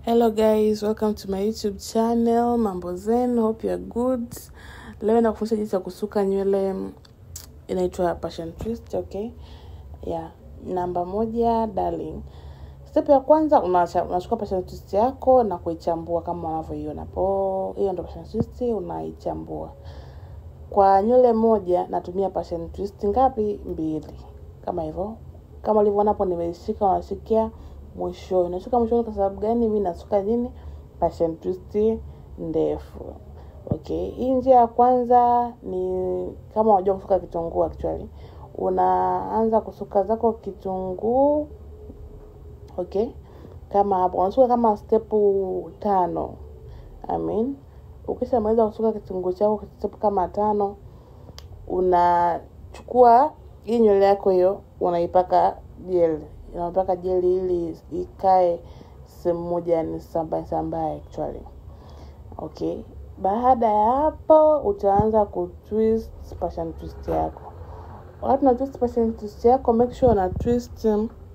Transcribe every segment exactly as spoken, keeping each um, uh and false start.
Hello guys, welcome to my YouTube channel. Mambo zenu, hope you are good. Leo nakufundisha jinsi ya kusuka nywele inaitwa passion twist, okay? Yeah, namba moja, darling. Step ya kwanza unachukua passion twist yako na kuichambua kama unavyoiona hapo. Hiyo ndio passion twist, unaichambua. Kwa nywele moja natumia passion twist ngapi? Mbili. Kama hivyo. Kama ulivyoona hapo nimeishika, unashikia mwisho. Nashika mwisho kwa sababu gani? Mimi nasuka nini? Passion twist ndefu. Okay. Hii njia ya kwanza ni kama unajua kusuka kitunguu actually. Unaanza kusuka zako kitunguu. Okay. Kama hapo unasuka kama step tano. I mean, ukishamaliza kusuka kitunguu chako step kama tano, unachukua hii nywele yako hiyo, unaipaka gel. Unapaka gel ili ikae sehemu moja, ni sambaye sambaye actually. Okay. Baada ya hapo utaanza kutwist passion twist yako. Wakati una twist passion twist yako, make sure una twist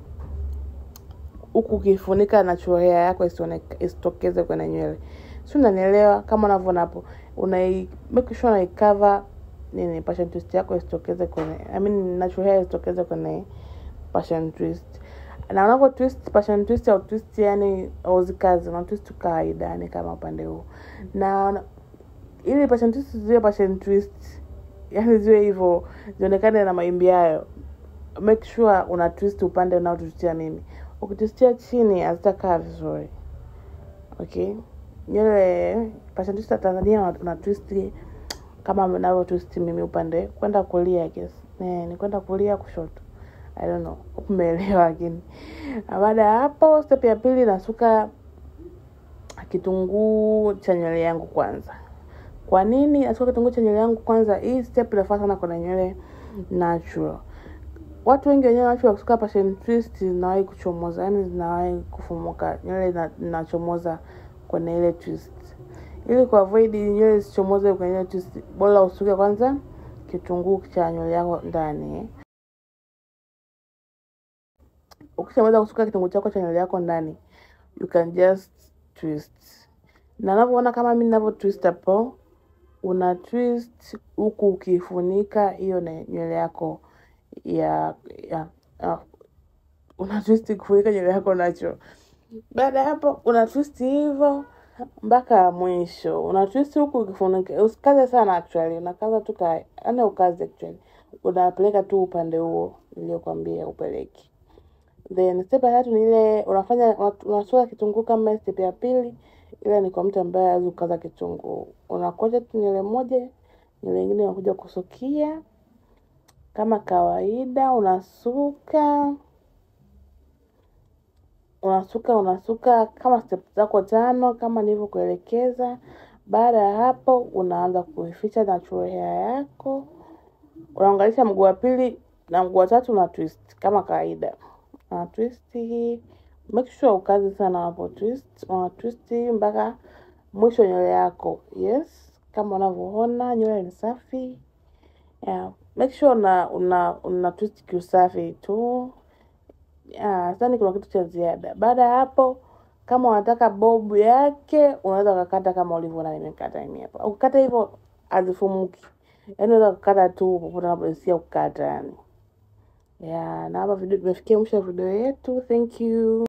huku ukifunika na hair yako isitokeze kwenye nywele. Si unanielewa? Kama unavyoona hapo, una make sure una cover nini passion twist yako isitokeze kwenye, I mean natural hair isitokeze kwenye passion twist. Na unapo twist passion twist au twist yani uzikazi, una twist kawaida yani kama upande huu. Na ili passion twist ziwe passion twist, yani ziwe hivyo, zionekane na maimbi hayo, make sure una twist upande unaotwistia mimi. Ukitwistia chini hazitakaa vizuri. Okay? Nywele passion twist ya Tanzania una twist kama ninavyo twist mimi upande kwenda kulia, I guess. Eh, ni kwenda kulia kushoto. I don't know. Umeelewa lakini. Baada ya hapo, step ya pili nasuka kitunguu cha nywele yangu kwanza. Kwa nini nasuka kitunguu cha nywele yangu kwanza? Hii step inafaa sana kwa nywele natural. Watu wengi wenyewe natural kusuka passion twist zinawahi kuchomoza, yani zinawahi kufumuka. Nywele inachomoza kwenye ile twist. Ili ku avoid nywele zisichomoze kwenye ile twist, bora usuke kwanza kitunguu cha nywele yako ndani. Ukishamaliza kusuka kitunguu chako cha nywele yako ndani, you can just twist. Na unavyoona kama mimi ninavyo twist hapo, una twist huku ukifunika hiyo nywele yako ya ya uh, una twist kufunika nywele yako nacho. Baada hapo una twist hivyo mpaka mwisho. Una twist huku ukifunika. Usikaze sana actually, unakaza tu kai. Ana ukaze actually. Unapeleka tu upande huo niliyokuambia upeleke. Then step ya tatu ni ile unafanya unasuka kitunguu kama step ya pili, ile ni kwa mtu ambaye hawezi kukaza kitunguu. Unakoja tu nywele moja, nywele nyingine unakuja kusukia kama kawaida, unasuka unasuka unasuka kama step zako tano kama nilivyokuelekeza. Baada ya hapo unaanza kuificha natural hair yako. Unaunganisha mguu wa pili na mguu wa tatu na twist kama kawaida. Una twist, make sure ukaze sana hapo twist. Una twist mpaka mwisho nywele yako. Yes, kama unavyoona nywele ni safi. Yeah, make sure una una, una twist kiusafi tu. Ah, sasa kuna kitu cha ziada. Baada ya hapo, kama unataka bob yake, unaweza kukata kama ulivyoona nimekata mimi hapa. Ukikata hivyo hazifumuki. Yaani unaweza kukata tu popote unapohisia kukata yani. Yeah, na hapa video tumefikia mwisho wa video yetu. Thank you.